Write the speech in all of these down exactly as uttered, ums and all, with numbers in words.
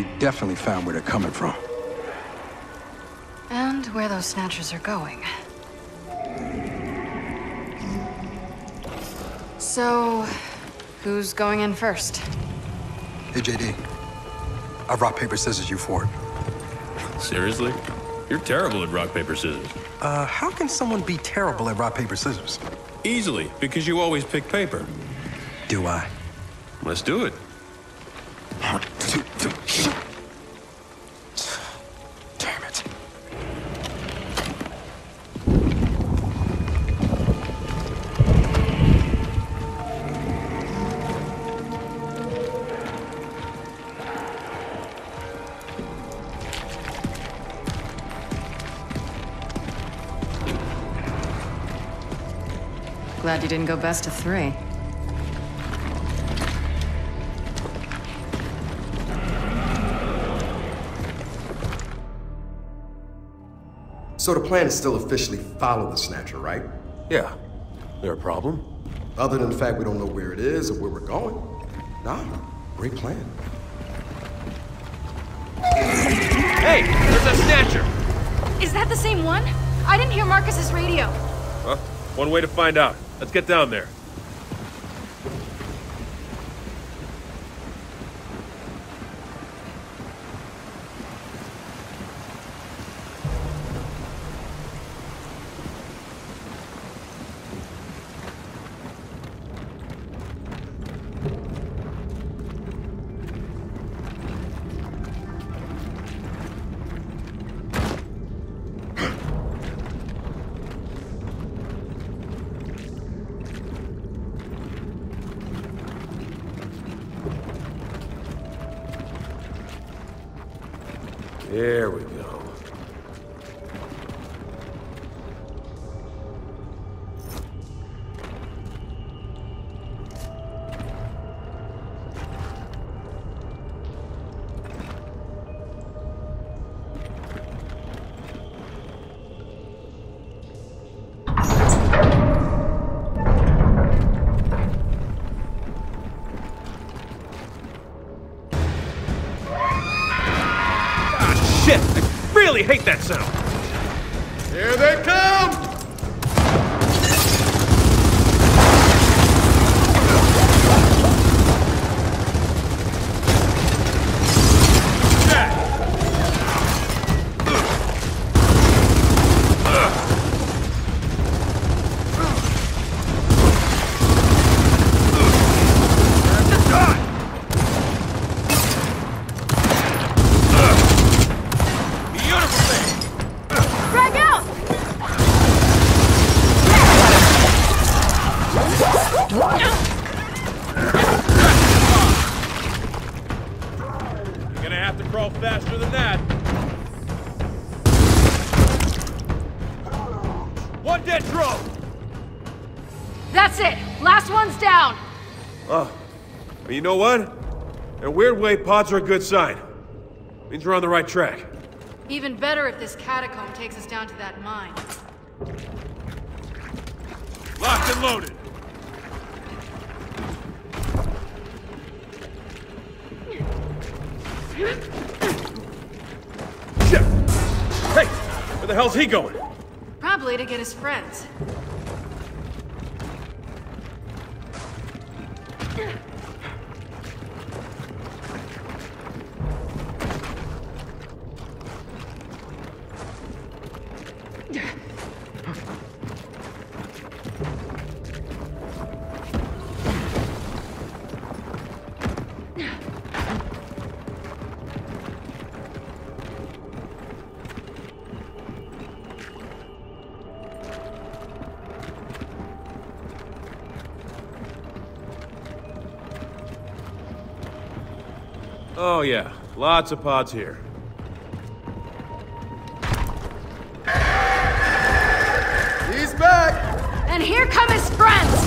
we definitely found where they're coming from. And where those snatchers are going. So, who's going in first? Hey, J D. I rock, paper, scissors you for it. Seriously? You're terrible at rock, paper, scissors. Uh, how can someone be terrible at rock, paper, scissors? Easily, because you always pick paper. Do I? Let's do it. Damn it. Glad you didn't go best of three. So the plan is still officially follow the Snatcher, right? Yeah. There a problem? Other than the fact we don't know where it is or where we're going? Nah, great plan. Hey, there's a Snatcher! Is that the same one? I didn't hear Marcus's radio. Huh? One way to find out. Let's get down there. There we go. I really hate that sound. Here they come! Faster than that. One dead drone. That's it. Last one's down. Oh, but you know what? In a weird way, pods are a good sign. Means we're on the right track. Even better if this catacomb takes us down to that mine. Locked and loaded. Shit! Hey! Where the hell's he going? Probably to get his friends. Oh yeah, lots of pods here. He's back! And here come his friends!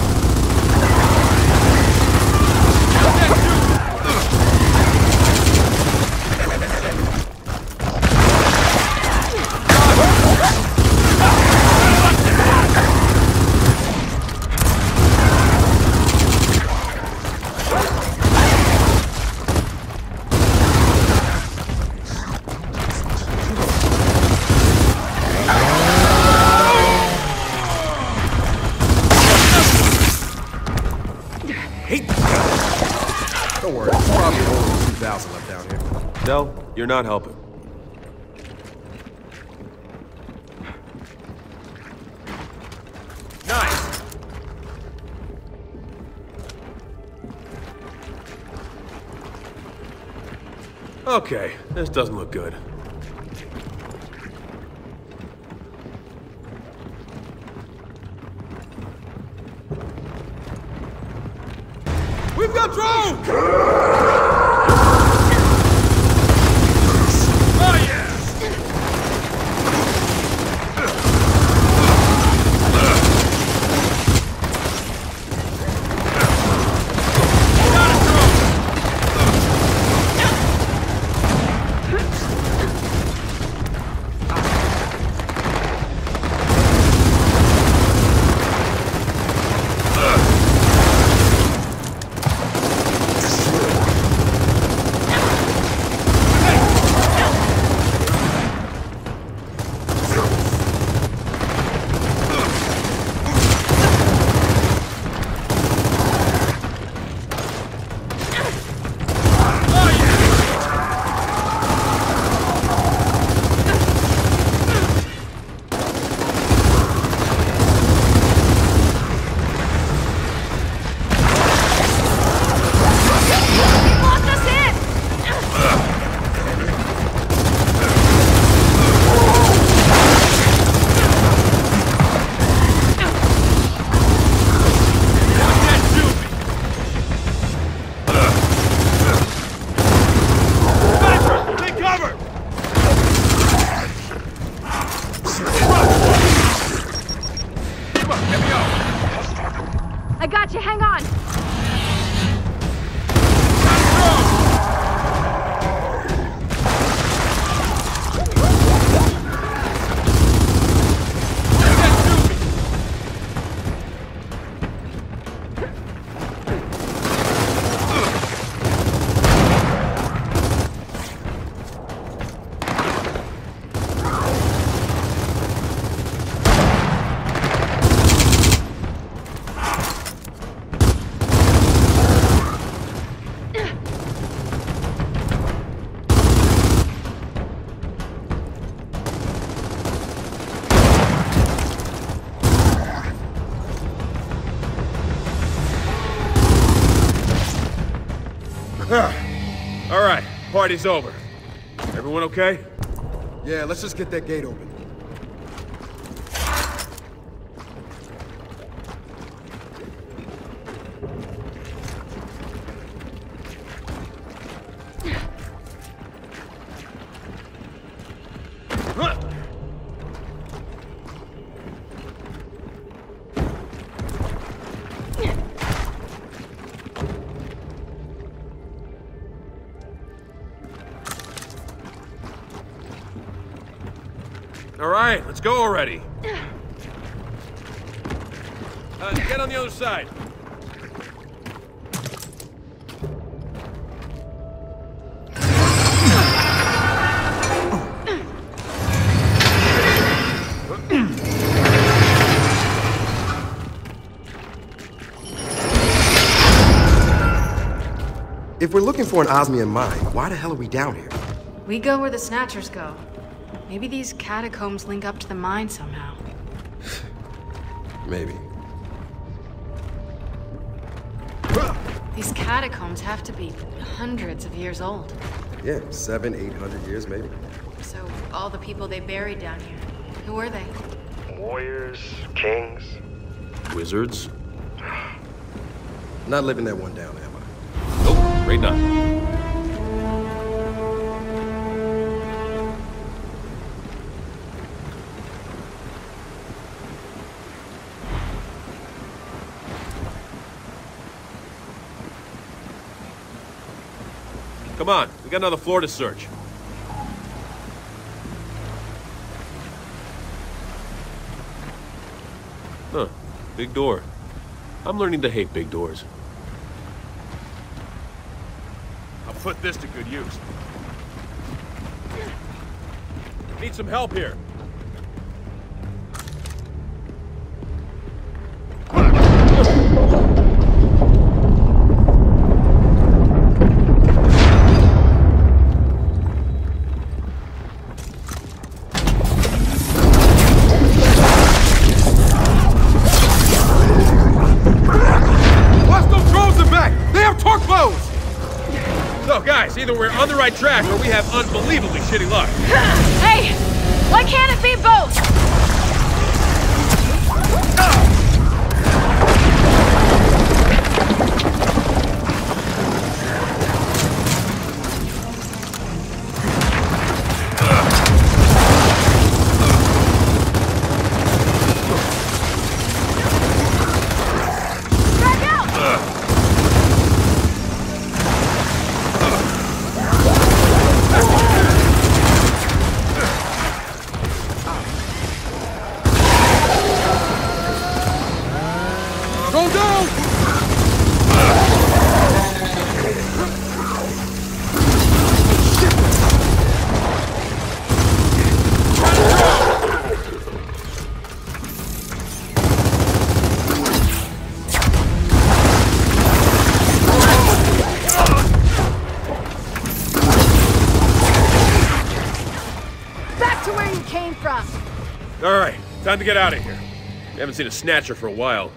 You're not helping. Nice! Okay, this doesn't look good. We've got drones! Oh, yeah! I got you, hang on! All right, party's over. Everyone okay? Yeah, let's just get that gate open. All right, let's go already. Uh, get on the other side. If we're looking for an Osmium mine, why the hell are we down here? We go where the Snatchers go. Maybe these catacombs link up to the mine somehow. Maybe. These catacombs have to be hundreds of years old. Yeah, seven, eight hundred years, maybe. So, all the people they buried down here, who were they? Warriors, kings. Wizards? Not living that one down, am I? Nope, right not. Come on, we got another floor to search. Huh, big door. I'm learning to hate big doors. I'll put this to good use. Need some help here. Either we're on the right track or we have unbelievably shitty luck. Hey! Why can't it be both? Alright, time to get out of here. We haven't seen a Snatcher for a while.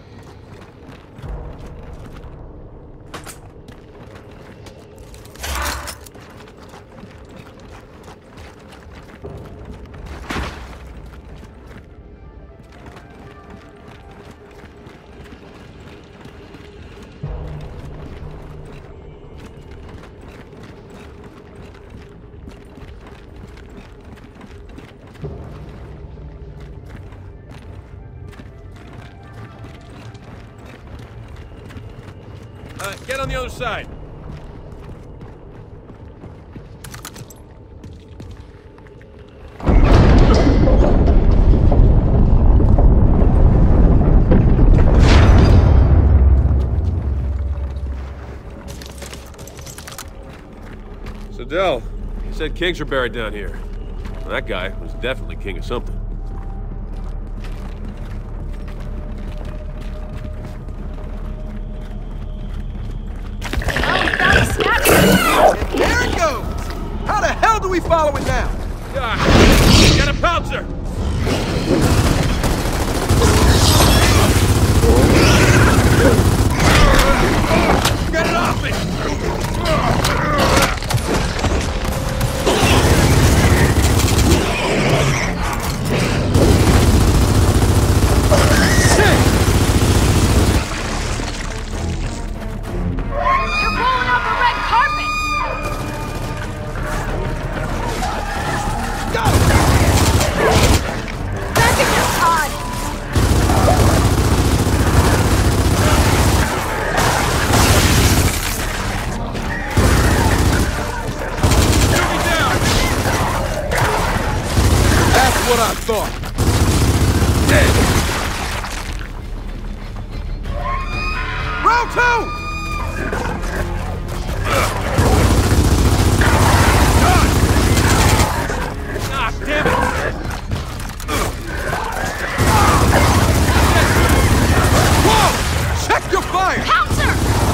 Uh, get on the other side. So, Del, you said kings are buried down here. Well, that guy was definitely king of something. There it goes! How the hell do we follow it now? Ah, get a pouncer! Get it off me! What I thought. Round two! Ah, damn it! Whoa! Check your fire! Pouncer!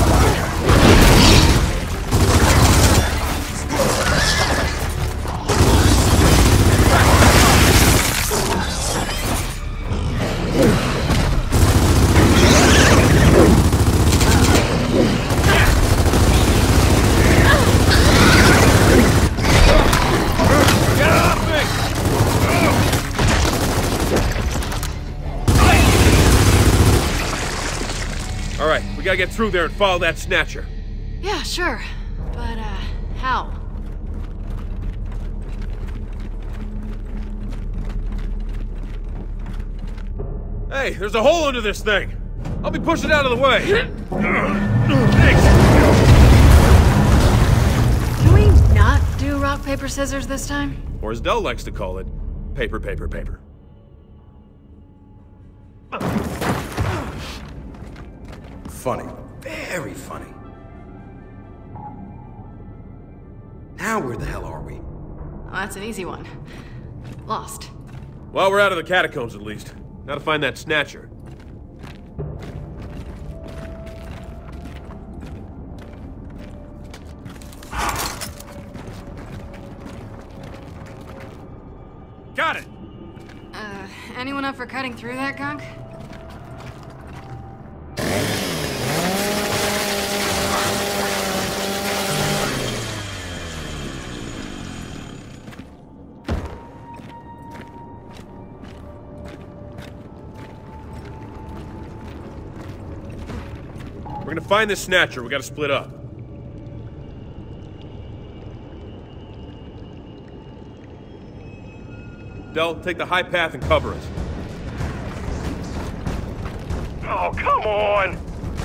Alright, we gotta get through there and follow that Snatcher. Yeah, sure. But, uh, how? Hey, there's a hole under this thing! I'll be pushing out of the way! Thanks! Can we not do rock, paper, scissors this time? Or as Del likes to call it, paper, paper, paper. Funny. Very funny. Now where the hell are we? Oh, that's an easy one. Lost. Well, we're out of the catacombs at least. Gotta find that Snatcher. Got it! Uh, anyone up for cutting through that gunk? We're gonna find this Snatcher. We gotta split up. Del, take the high path and cover us. Oh, come on!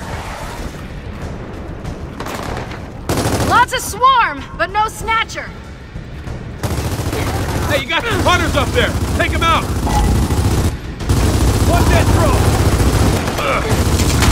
Lots of swarm, but no Snatcher. Hey, you got some hunters up there! Take them out! Watch that drone! Ugh.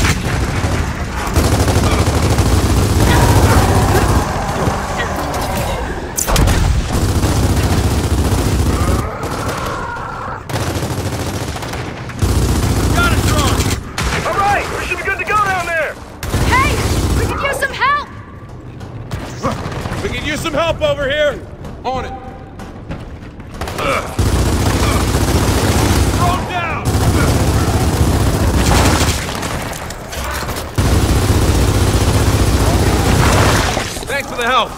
Use some help over here! On it! Ugh. Throw him down! Thanks for the help!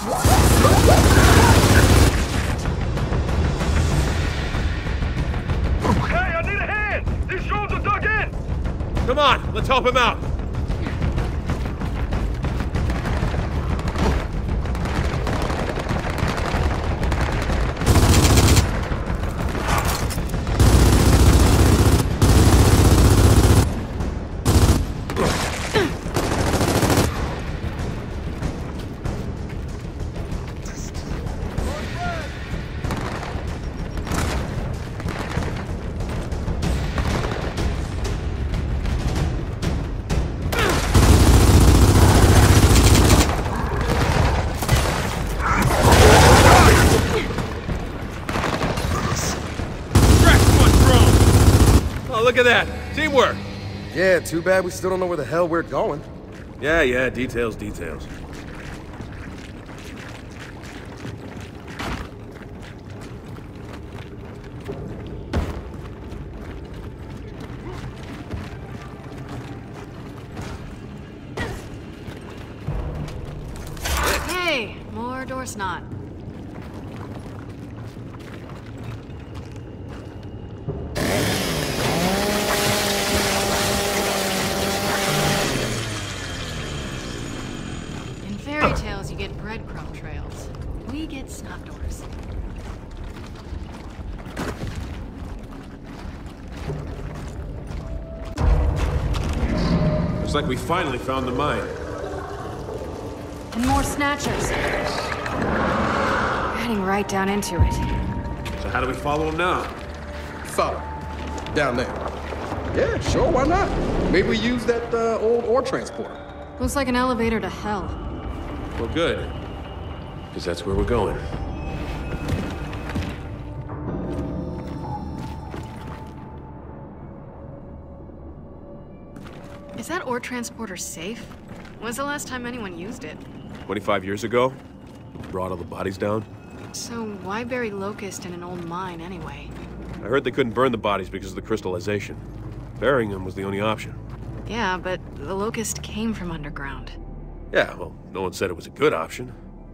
Hey, I need a hand! These drones are dug in! Come on, let's help him out! Look at that! Teamwork! Yeah, too bad we still don't know where the hell we're going. Yeah, yeah, details, details. Hey, more door snot. Fairy tales, you get breadcrumb trails. We get snot doors. Looks like we finally found the mine. And more Snatchers. Heading right down into it. So how do we follow them now? Follow. Down there. Yeah, sure, why not? Maybe we use that uh, old ore transporter. Looks like an elevator to hell. Well, good. Because that's where we're going. Is that ore transporter safe? When's the last time anyone used it? twenty-five years ago? Brought all the bodies down? So why bury Locust in an old mine anyway? I heard they couldn't burn the bodies because of the crystallization. Burying them was the only option. Yeah, but the Locust came from underground. Yeah, well, no one said it was a good option.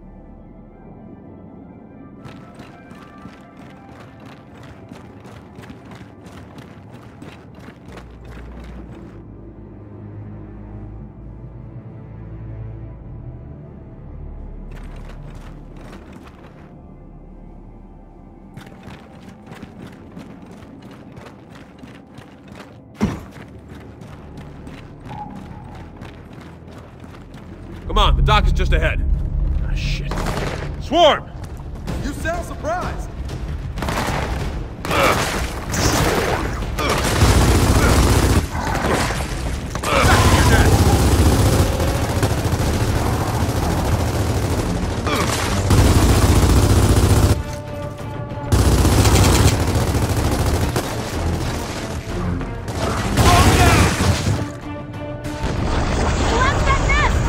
Come on, the dock is just ahead. Ah, shit. Swarm! You sound surprised.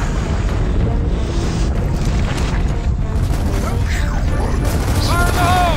Fire in the hole!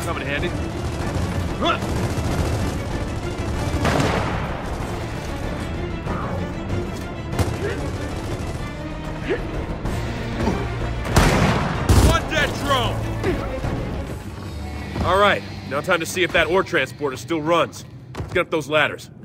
come in handy. One dead drone! All right, now time to see if that ore transporter still runs. Let's get up those ladders.